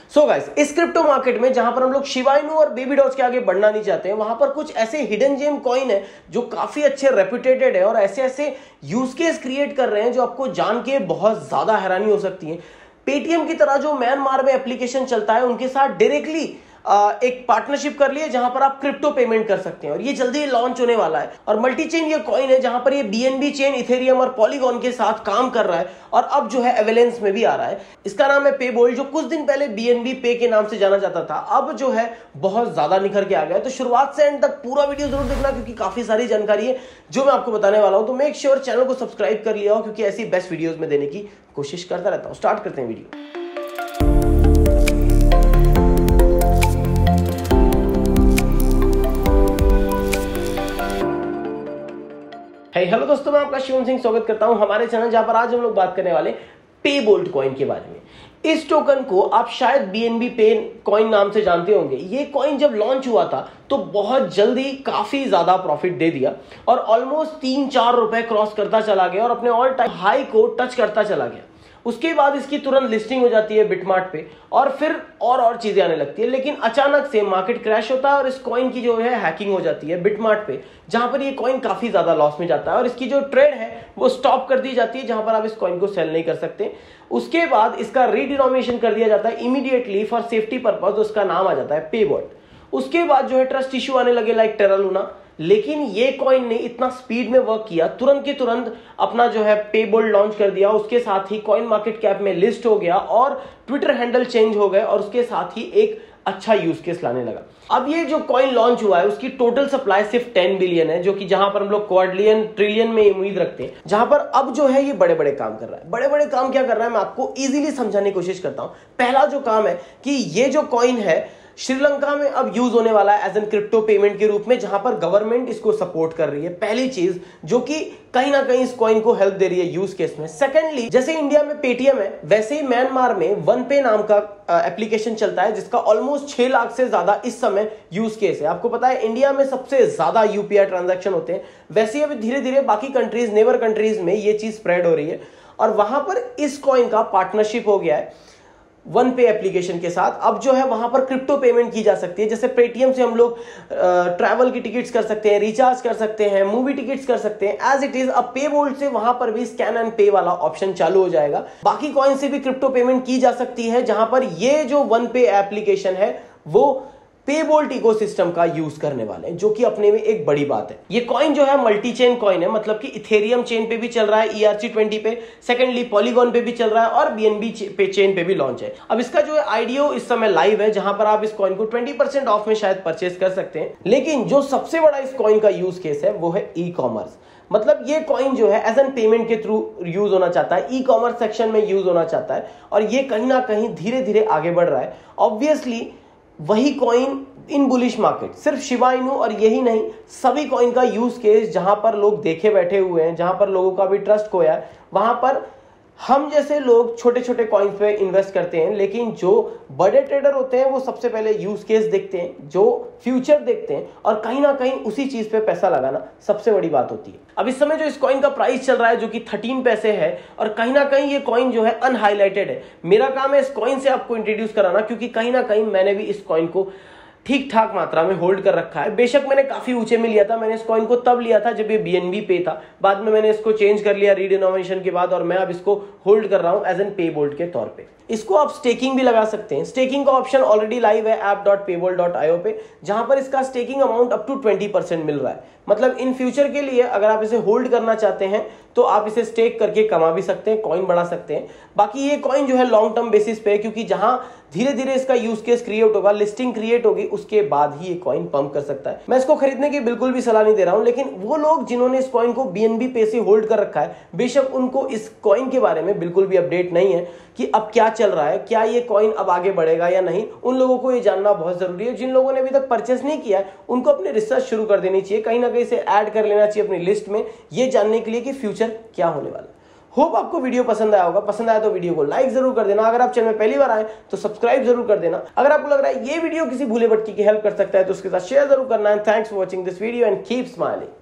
सो guys, इस crypto market में जहां पर हम लोग शिबा इनू और बेबी डॉज के आगे बढ़ना नहीं चाहते हैं, वहां पर कुछ ऐसे हिडन जेम कॉइन है जो काफी अच्छे रेप्यूटेटेड है और ऐसे ऐसे यूज केस क्रिएट कर रहे हैं जो आपको जान के बहुत ज्यादा हैरानी हो सकती है। पेटीएम की तरह जो म्यांमार में एप्लीकेशन चलता है उनके साथ डायरेक्टली एक पार्टनरशिप कर ली है जहां पर आप क्रिप्टो पेमेंट कर सकते हैं और ये जल्दी लॉन्च होने वाला है। और मल्टी चेन ये कॉइन है जहां पर ये बीएनबी चेन, इथेरियम और पॉलीगॉन के साथ काम कर रहा है और अब जो है एवेलेंस में भी आ रहा है। इसका नाम है पेबोल्ट, जो कुछ दिन पहले बीएनबी पे के नाम से जाना जाता था, अब जो है बहुत ज्यादा निखर के आ गया है। तो शुरुआत से एंड तक पूरा वीडियो जरूर देखना क्योंकि काफी सारी जानकारी है जो मैं आपको बताने वाला हूं। तो मेक श्योर चैनल को सब्सक्राइब कर लिया हो क्योंकि ऐसी बेस्ट वीडियोस में देने की कोशिश करता रहता हूं। स्टार्ट करते हैं वीडियो। हेलो दोस्तों, मैं आपका शिवम सिंह स्वागत करता हूं हमारे चैनल, जहां पर आज हम लोग बात करने वाले पेबोल्ट कॉइन के बारे में। इस टोकन को आप शायद बीएनबी पे कॉइन नाम से जानते होंगे। ये कॉइन जब लॉन्च हुआ था तो बहुत जल्दी काफी ज्यादा प्रॉफिट दे दिया और ऑलमोस्ट 3-4 रुपए क्रॉस करता चला गया और अपने ऑल टाइम हाई को टच करता चला गया। उसके बाद इसकी तुरंत लिस्टिंग हो जाती है बिटमार्ट पे और फिर और चीजें आने लगती है, लेकिन अचानक से मार्केट क्रैश होता है और इस कॉइन की जो है हैकिंग हो जाती है बिटमार्ट पे, जहां पर ये कॉइन काफी ज्यादा लॉस में जाता है और इसकी जो ट्रेड है वो स्टॉप कर दी जाती है, जहां पर आप इस कॉइन को सेल नहीं कर सकते। उसके बाद इसका रीडिनोमिनेशन कर दिया जाता है इमीडिएटली फॉर सेफ्टी पर्पज, उसका नाम आ जाता है पेबोल्ट। उसके बाद जो है ट्रस्ट इश्यू आने लगे लाइक टेरा लूना, लेकिन ये कॉइन ने इतना स्पीड में वर्क किया, तुरंत के तुरंत अपना जो है पेबोल्ट लॉन्च कर दिया। उसके साथ ही कॉइन मार्केट कैप में लिस्ट हो गया और ट्विटर हैंडल चेंज हो गए और उसके साथ ही एक अच्छा यूज केस लाने लगा। अब ये जो कॉइन लॉन्च हुआ है उसकी टोटल सप्लाई सिर्फ 10 बिलियन है, जो कि जहां पर हम लोग क्वाड्रिलियन ट्रिलियन में उम्मीद रखते हैं, जहां पर अब जो है ये बड़े बड़े काम कर रहा है। बड़े बड़े काम क्या कर रहा है मैं आपको इजीली समझाने की कोशिश करता हूं। पहला जो काम है कि ये जो कॉइन है श्रीलंका में अब यूज होने वाला है एज एन क्रिप्टो पेमेंट के रूप में, जहां पर गवर्नमेंट इसको सपोर्ट कर रही है। पहली चीज जो कि कहीं ना कहीं इस कॉइन को हेल्प दे रही है यूज केस में। सेकेंडली, जैसे इंडिया में पेटीएम है वैसे ही म्यांमार में वन पे नाम का एप्लीकेशन चलता है जिसका ऑलमोस्ट 6 लाख से ज्यादा इस समय यूज केस है। आपको पता है इंडिया में सबसे ज्यादा यूपीआई ट्रांजैक्शन होते हैं, वैसे ही अभी धीरे धीरे बाकी कंट्रीज, नेबर कंट्रीज में ये चीज स्प्रेड हो रही है और वहां पर इस कॉइन का पार्टनरशिप हो गया है वन पे एप्लीकेशन के साथ। अब जो है वहां पर क्रिप्टो पेमेंट की जा सकती है। जैसे पेटीएम से हम लोग ट्रैवल की टिकट्स कर सकते हैं, रिचार्ज कर सकते हैं, मूवी टिकट्स कर सकते हैं एज इट इज। अब पेबोल्ट से वहां पर भी स्कैन एंड पे वाला ऑप्शन चालू हो जाएगा। बाकी कॉइन से भी क्रिप्टो पेमेंट की जा सकती है, जहां पर ये जो वन पे एप्लीकेशन है वो पेबोल्ट इकोसिस्टम का यूज करने वाले हैं, जो कि अपने में एक बड़ी बात है। ये कॉइन जो है मल्टी चेन कॉइन है, मतलब कि इथेरियम चेन पे भी चल रहा है ERC20 पे, सेकेंडली पॉलीगॉन पे भी चल रहा है और बीएनबी पे चेन पे भी लॉन्च है। अब इसका जो है आईडीओ इस समय लाइव है, जहां पर आप इस कॉइन को 20% ऑफ में शायद परचेस कर सकते हैं। लेकिन जो सबसे बड़ा इस कॉइन का यूज केस है वो है ई कॉमर्स। मतलब ये कॉइन जो है एज एन पेमेंट के थ्रू यूज होना चाहता है, ई कॉमर्स सेक्शन में यूज होना चाहता है और ये कहीं ना कहीं धीरे धीरे आगे बढ़ रहा है। ऑब्वियसली वही कॉइन इन बुलिश मार्केट, सिर्फ शिबा इनू और यही नहीं, सभी कॉइन का यूज केस जहां पर लोग देखे बैठे हुए हैं, जहां पर लोगों का भी ट्रस्ट खोया है, वहां पर हम जैसे लोग छोटे छोटे कॉइन्स पे इन्वेस्ट करते हैं, लेकिन जो बड़े ट्रेडर होते हैं वो सबसे पहले यूज केस देखते हैं, जो फ्यूचर देखते हैं और कहीं ना कहीं उसी चीज पे पैसा लगाना सबसे बड़ी बात होती है। अब इस समय जो इस कॉइन का प्राइस चल रहा है जो कि 13 पैसे है और कहीं ना कहीं ये कॉइन जो है अनहाईलाइटेड है। मेरा काम है इस कॉइन से आपको इंट्रोड्यूस कराना, क्योंकि कहीं ना कहीं मैंने भी इस कॉइन को ठीक ठाक मात्रा में होल्ड कर रखा है। बेशक मैंने काफी ऊंचे में लिया था, मैंने इस कॉइन को तब लिया था जब ये बीएनबी पे था, बाद में मैंने इसको चेंज कर लिया रीडिनोमिनेशन के बाद और मैं अब इसको होल्ड कर रहा हूं एज एन पेबोल्ट के तौर पे। इसको आप स्टेकिंग भी लगा सकते हैं। स्टेकिंग का ऑप्शन ऑलरेडी लाइव है app.paybolt.io पे, जहां पर इसका स्टेकिंग अमाउंट अप टू 20% मिल रहा है। मतलब इन फ्यूचर के लिए अगर आप इसे होल्ड करना चाहते हैं तो आप इसे स्टेक करके कमा भी सकते हैं, कॉइन बढ़ा सकते हैं। बाकी ये कॉइन जो है लॉन्ग टर्म बेसिस पे, क्योंकि जहां धीरे धीरे इसका यूज केस क्रिएट होगा, लिस्टिंग क्रिएट होगी, उसके बाद ही ये कॉइन पंप कर सकता है। मैं इसको खरीदने की बिल्कुल भी सलाह नहीं दे रहा हूं, लेकिन वो लोग जिन्होंने इस कॉइन को बीएनबी पे से होल्ड कर रखा है, बेशक उनको इस कॉइन के बारे में बिल्कुल भी अपडेट नहीं है कि अब क्या चल रहा है, क्या ये कॉइन अब आगे बढ़ेगा या नहीं। उन लोगों को ये जानना बहुत जरूरी है। जिन लोगों ने अभी तक परचेस नहीं किया है उनको अपने रिसर्च शुरू कर देनी चाहिए, कहीं ना कहीं से ऐड कर लेना चाहिए अपनी लिस्ट में, ये जानने के लिए कि फ्यूचर क्या होने वाला है। होप आपको वीडियो पसंद आया होगा। पसंद आया तो वीडियो को लाइक जरूर कर देना। अगर आप चैनल में पहली बार आए तो सब्सक्राइब जरूर कर देना। अगर आपको लग रहा है ये वीडियो किसी भूले भटके की हेल्प कर सकता है तो उसके साथ शेयर जरूर करना है। Thanks for watching this video and keep smiling.